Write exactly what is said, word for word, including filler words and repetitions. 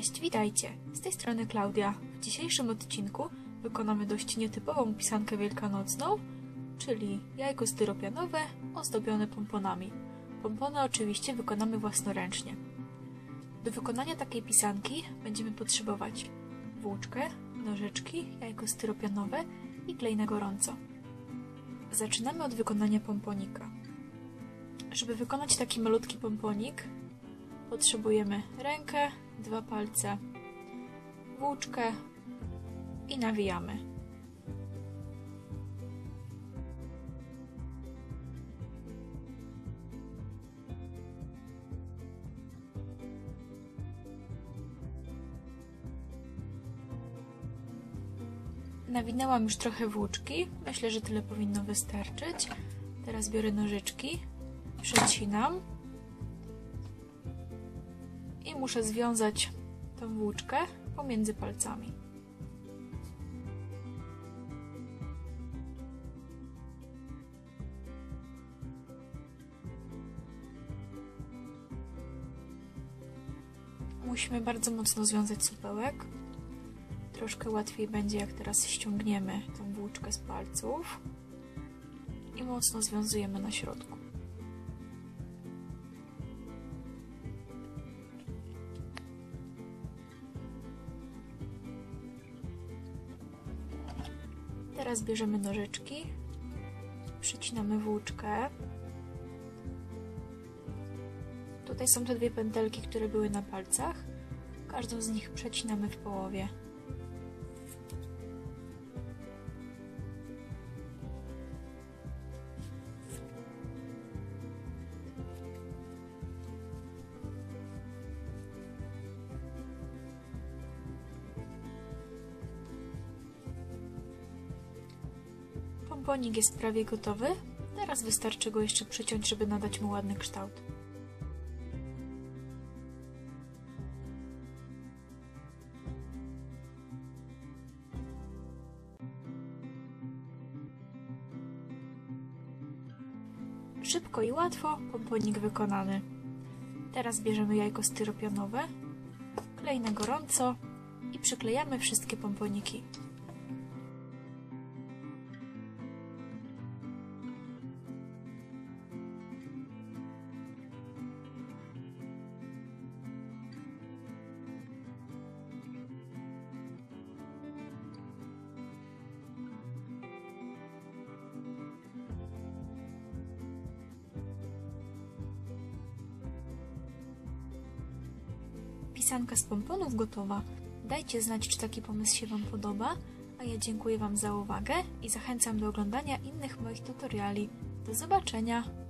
Cześć, witajcie! Z tej strony Klaudia. W dzisiejszym odcinku wykonamy dość nietypową pisankę wielkanocną, czyli jajko styropianowe ozdobione pomponami. Pompony oczywiście wykonamy własnoręcznie. Do wykonania takiej pisanki będziemy potrzebować włóczkę, nożyczki, jajko styropianowe i klej na gorąco. Zaczynamy od wykonania pomponika. Żeby wykonać taki malutki pomponik, potrzebujemy rękę, dwa palce, włóczkę i nawijamy. Nawinęłam już trochę włóczki, myślę, że tyle powinno wystarczyć. Teraz biorę nożyczki, przecinam i muszę związać tą włóczkę pomiędzy palcami. Musimy bardzo mocno związać supełek. Troszkę łatwiej będzie, jak teraz ściągniemy tą włóczkę z palców i mocno związujemy na środku. Teraz bierzemy nożyczki, przycinamy włóczkę. Tutaj są te dwie pętelki, które były na palcach. Każdą z nich przecinamy w połowie. Pomponik jest prawie gotowy. Teraz wystarczy go jeszcze przyciąć, żeby nadać mu ładny kształt. Szybko i łatwo pomponik wykonany. Teraz bierzemy jajko styropianowe, klej na gorąco i przyklejamy wszystkie pomponiki. Pisanka z pomponów gotowa. Dajcie znać, czy taki pomysł się Wam podoba, a ja dziękuję Wam za uwagę i zachęcam do oglądania innych moich tutoriali. Do zobaczenia!